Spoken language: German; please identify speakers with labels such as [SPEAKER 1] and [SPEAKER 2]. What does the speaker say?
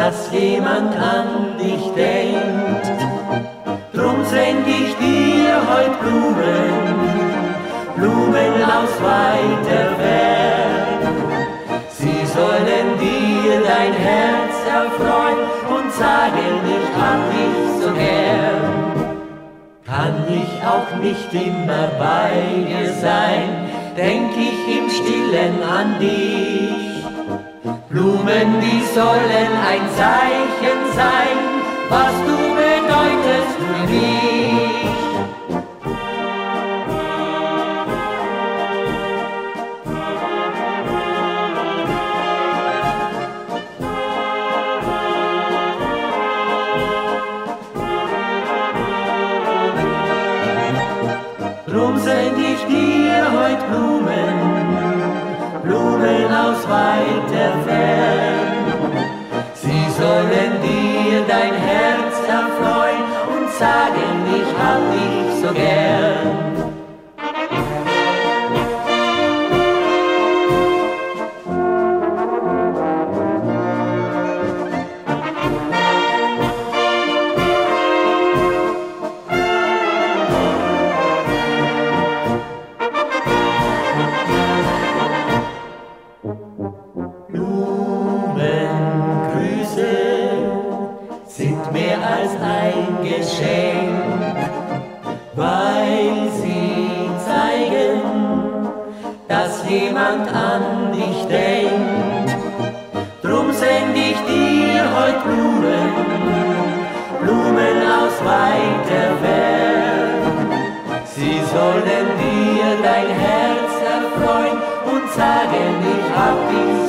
[SPEAKER 1] dass jemand an dich denkt. Drum send ich dir heut Blumen aus weiter Fern. Sie sollen dir dein Herz erfreuen und sagen, ich hab dich so gern. Kann ich auch nicht immer bei dir sein, denk ich im Stillen an dich. Blumen, die sollen ein Zeichen sein, was du bedeutest für mich. Drum send ich dir heut Blumen aus weiter Fern. Sie sollen dir dein Herz erfreuen und sagen, ich hab dich so gern. Sind mehr als ein Geschenk, weil sie zeigen, dass jemand an dich denkt. Drum send ich dir heut Blumen aus weiter Fern. Sie sollen dir dein Herz erfreuen und sagen, ich hab dich